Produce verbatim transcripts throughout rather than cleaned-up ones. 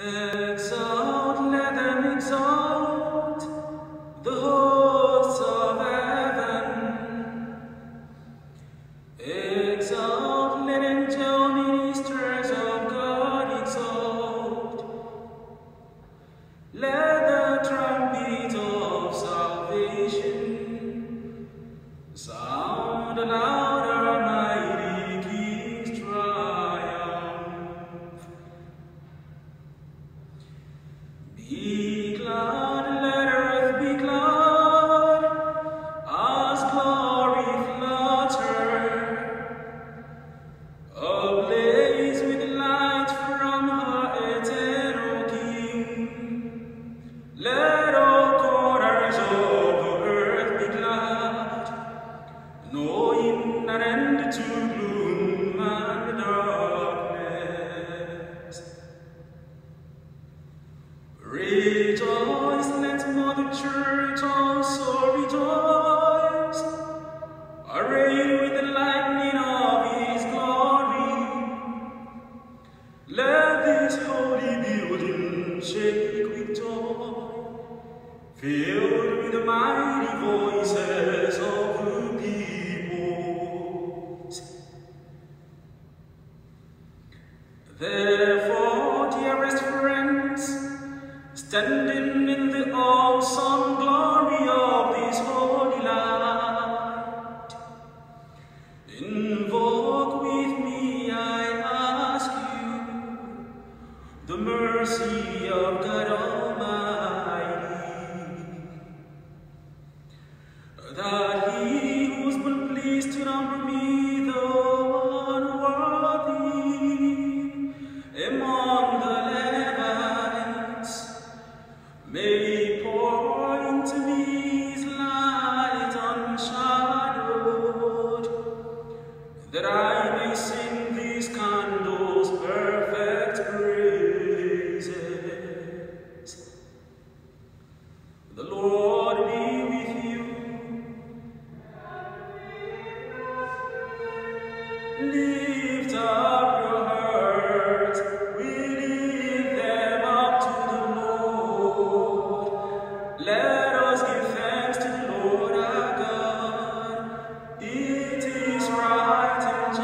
Exalt, let them exalt, the hosts of heaven. Exalt, let angel ministers of God exalt. Let the trumpet of salvation sound aloud, our mighty King's triumph. Be glad, let earth be glad, as glory flutter, ablaze with light from her eternal King. Let all corners of the earth be glad, knowing an end to gloom and darkness. Rejoice, let Mother Church also rejoice, arrayed with the lightning of His glory. Let this holy building shake with joy, filled with the mighty voices of the peoples. Therefore, dearest friends, standing in the awesome glory of this holy light, invoke with me, I ask you, the mercy of God Almighty, that He who's been pleased to number me the unworthy among the Levites may pour into me His light unshadowed, that I may sing these candles perfect praises. The Lord be with you. Lift up your hearts, we lift them up to the Lord. Let us give thanks to the Lord our God. It is right and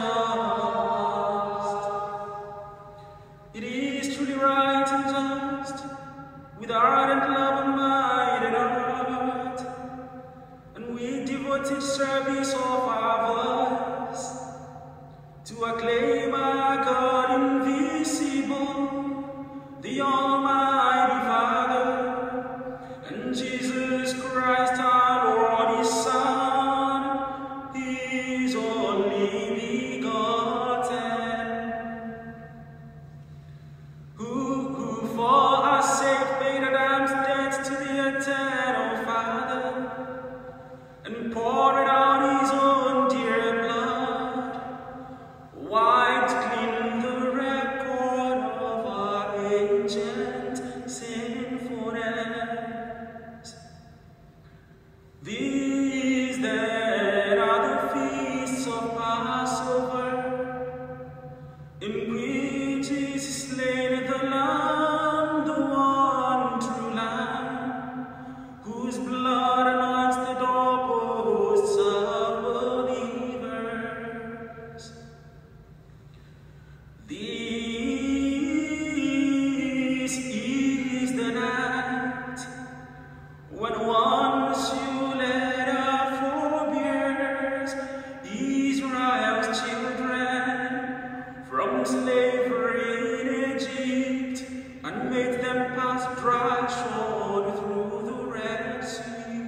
just. It is truly right and just, with ardent love and mind and heart, and with devoted service of our voice, to acclaim our God invisible, the Almighty Father, and Jesus Christ our Lord, His Son, His only begotten, who, who for our sake paid Adam's debt to the eternal Father, and poured out His own dear blood, wiped clean the record of our ancient sinfulness. These then are the feasts of Passover, in which is slain the Lamb, the one true Lamb, whose blood anoints the doorposts of believers. This is the night when once you led our forebears, Israel's children, from slavery in Egypt, and made them pass dry shod through the Red Sea.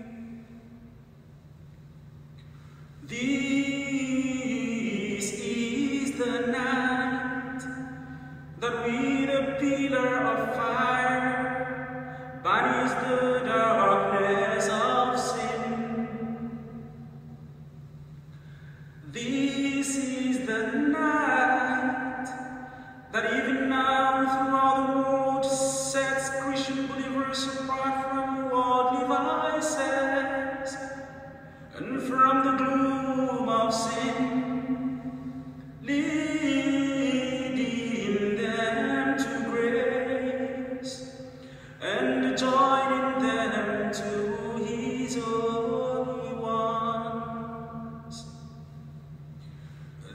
This is the night that with a pillar of fire banish the darkness of sin. This is the night that even now throughout the world sets Christian believers apart from worldly vices and from the gloom of sin, leading them to grace.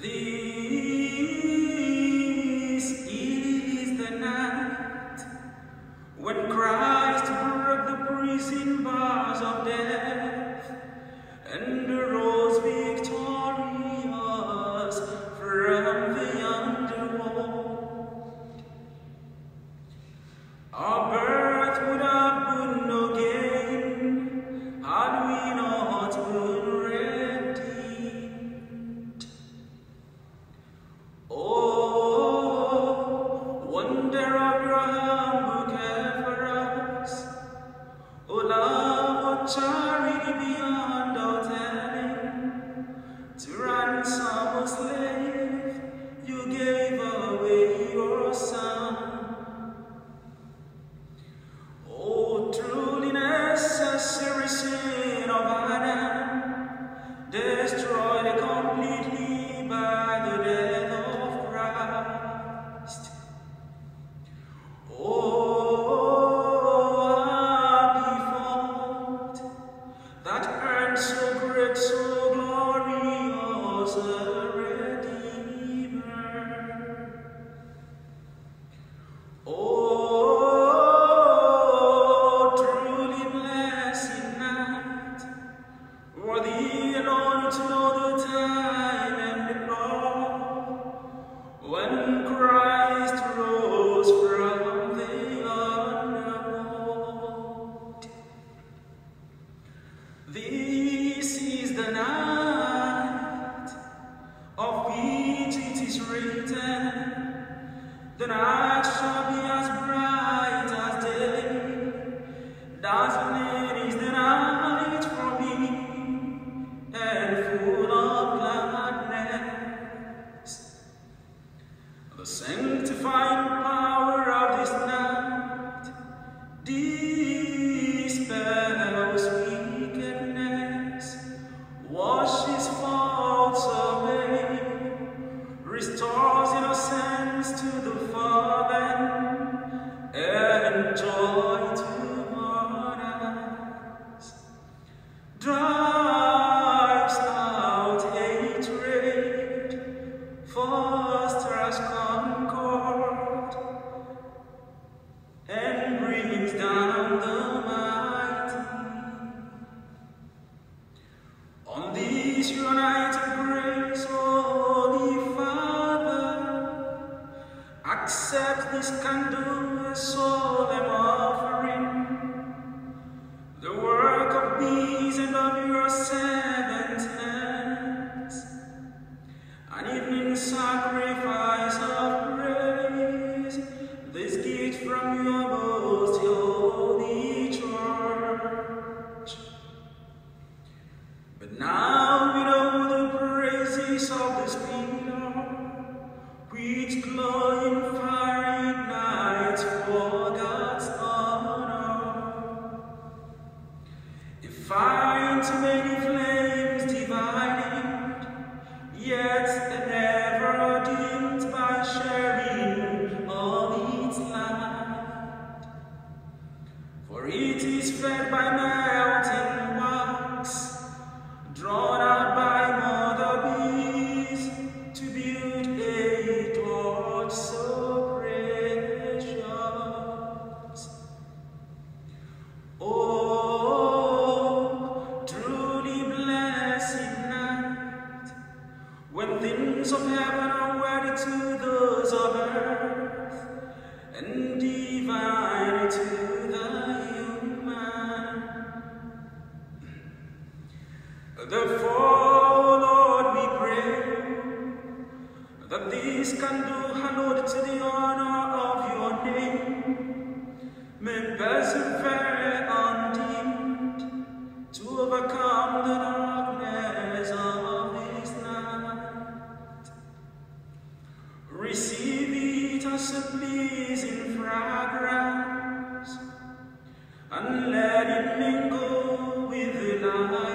This is the night when Christ broke the prison bars of death and rose victorious from the underworld. Our birth would have been no gain had we not been redeemed. Oh, wonder of your humble care for us. Oh, love of charity beyond all telling. To ransom a slave, you gave away your son. Oh, truly necessary sin of Adam, destroyed completely by the death of Christ. Oh, happy fault that earned so great, so glorious a Redeemer. Oh, truly blessed night, worthy alone to know the time and the hour when Christ rose from the underworld. This is the night of which it is written, the night shall be as bright as day. Dazzling is the night for me, and full of gladness. The sanctifying power of this night dispels wickedness, washes faults away, restores innocence to the fallen, and joy to mourners, drives out hatred, fosters concord, and brings down the mighty. On this united grace, Holy Father, accept this candle as solemn offering, the work of these and of your servant hands, an evening sacrifice of praise, this gift from your most holy church. But now we know the praises of the Spirit, which glow in fiery nights for God's honor. If find too many flames divided, yet never dimmed by sharing of its light. For it is fed by melting wax, drawn out by mother bees to build a torch so precious. Oh, truly blessed night, when things of heaven are wedded to those of earth, and divine to the human. Therefore, Lord, we pray that this candle hallowed to the honor of your name may persevere undimmed to overcome the darkness of this night. Receive it as a pleasing fragrance, and let it mingle with the light